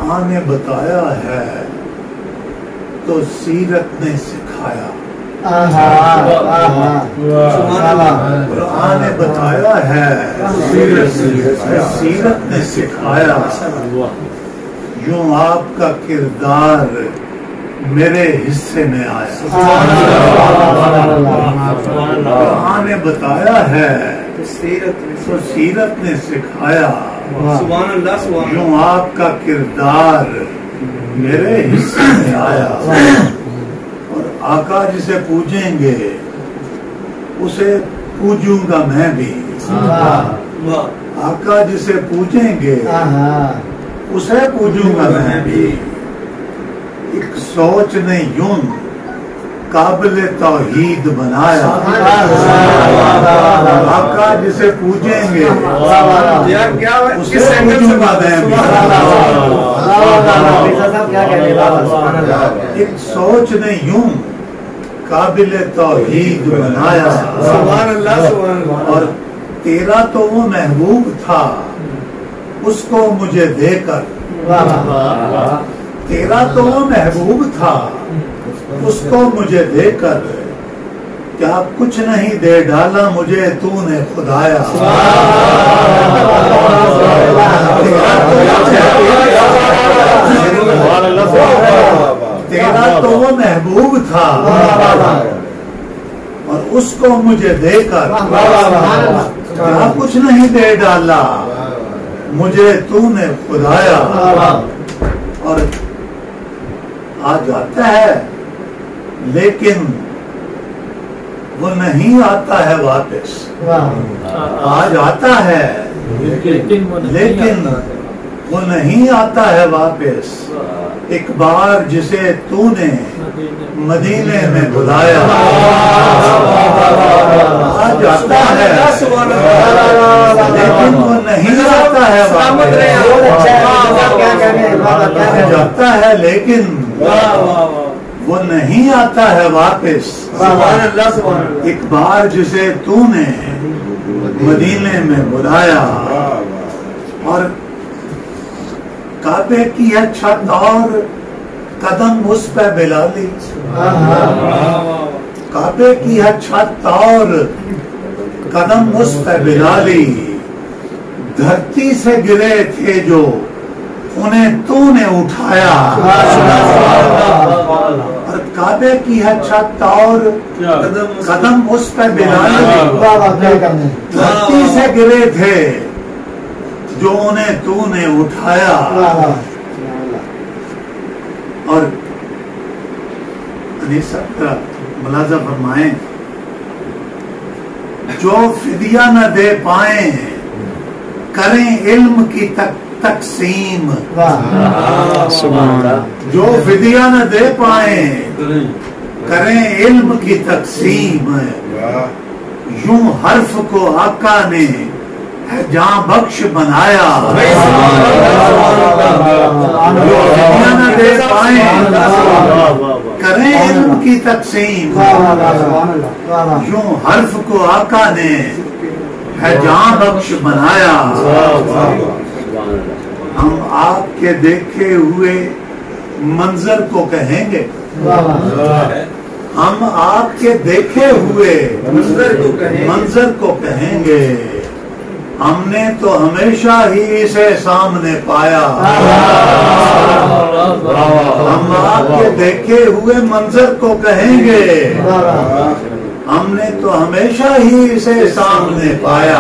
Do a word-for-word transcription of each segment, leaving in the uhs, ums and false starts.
قرآن نے بتایا ہے تو سیرت نے سکھایا. قرآن نے بتایا ہے سیرت نے سکھایا. یوں آپ کا کردار میرے حصے میں آیا. قرآن نے بتایا ہے تو سیرت نے سکھایا. یوں آپ کا کردار میرے حصے میں آیا. اور آقا جسے پوجیں گے اسے پوجوں گا میں بھی. آقا جسے پوجیں گے اسے پوجوں گا میں بھی. ایک سوچ نے یوں قابل توحید بنایا. آقا جسے پوجیں گے اسے پوجوں گا میں بھی. ایک سوچ نے یوں قابل توحید بنایا. اور تیرا تو وہ محبوب تھا اس کو مجھے دے کر. تیرا تو وہ محبوب تھا اس کو مجھے دے کر. کیا کچھ نہیں دے ڈالا مجھے تو نے خدایا. تیرا تو وہ محبوب تھا اور اس کو مجھے دے کر. کیا کچھ نہیں دے ڈالا مجھے تو نے خدایا. اور آج آتا ہے لیکن وہ نہیں آتا ہے واپس. آج آتا ہے لیکن وہ نہیں آتا ہے واپس. ایک بار جسے تو نے مدینے میں بلایا. آج آتا ہے لیکن وہ نہیں آتا ہے واپس. آج آتا ہے لیکن وہ نہیں آتا ہے واپس. ایک بار جسے تو نے مدینے میں بلایا. اور کعبے کی ہے چھت اور قدم اس پہ بلالی. کعبے کی ہے چھت اور قدم اس پہ بلالی. دھرتی سے گرے تھے جو انہیں تو نے اٹھایا. اور کعبے کی ہے چھت اور قدم اس پہ بلالی. دھرتی سے گرے تھے جو انہیں تو نے اٹھایا. اور ملازہ فرمائیں جو فدیہ نہ دے پائیں کریں علم کی تک تقسیم. جو فدیہ نہ دے پائیں کریں علم کی تقسیم. یوں حرف کو آقا نے ہے جاں بخش بنایا. جو فدیہ نہ دے پائیں کریں علم کی تقسیم. یوں حرف کو آقا نے ہے جاں بخش بنایا. ہم آپ کے دیکھے ہوئے منظر کو کہیں گے. ہم آپ کے دیکھے ہوئے منظر کو کہیں گے. ہم نے تو ہمیشہ ہی اسے سامنے پایا. ہم آپ کے دیکھے ہوئے منظر کو کہیں گے. ہم نے تو ہمیشہ ہی اسے سامنے پایا.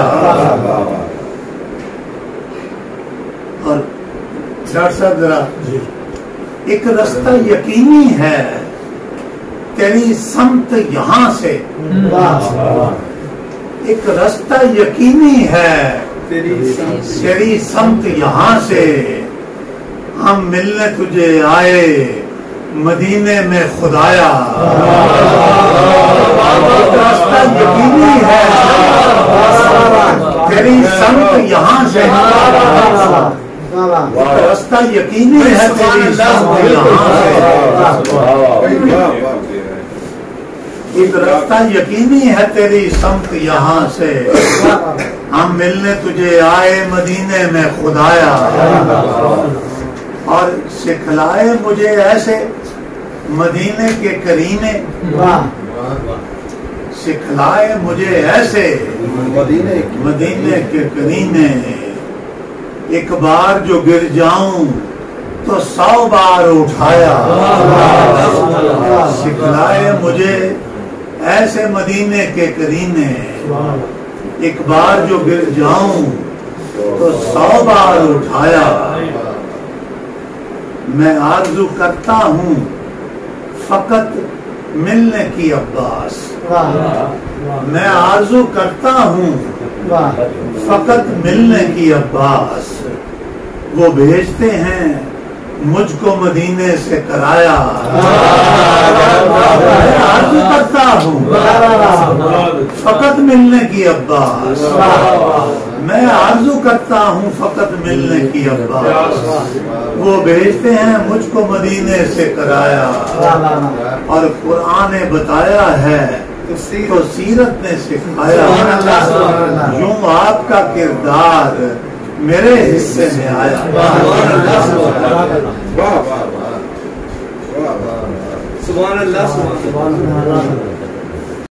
اور ڈاکٹر صاحب ذرا ایک رستہ یقینی ہے تیری سمت یہاں سے. ایک رستہ یقینی ہے تیری سمت یہاں سے. ہم ملنے تجھے آئے مدینے میں خدایا. ایک رستہ یقینی ہے تیری سمت یہاں سے. رستہ یقینی ہے تیری سمت یہاں سے. ایک رستہ یقینی ہے تیری سمت یہاں سے. ہم ملنے تجھے آئے مدینے میں خدایا. اور سکھلائے مجھے ایسے مدینے کے کرینے، سکھلائے مجھے ایسے مدینے کے کرینے، ایک بار جو گر جاؤں تو سو بار اٹھایا، سکھلائے مجھے ایسے مدینے کے کرینے، ایک بار جو گر جاؤں تو سو بار اٹھایا، میں آرزو کرتا ہوں فقط ملنے کی عباس، میں آرزو کرتا ہوں فقط ملنے کی عباس، وہ بھیجتے ہیں مجھ کو مدینے سے کرایا، میں آرزو کرتا ہوں فقط ملنے کی عباس، میں آرزو کرتا ہوں فقط ملنے کی عباس، وہ بھیجتے ہیں مجھ کو مدینے سے کرایا، اور قرآن نے بتایا ہے تو سیرت نے سکھایا، یوں آپ کا کردار میرے حصے میں آیا۔ سبحان اللہ، سبحان اللہ۔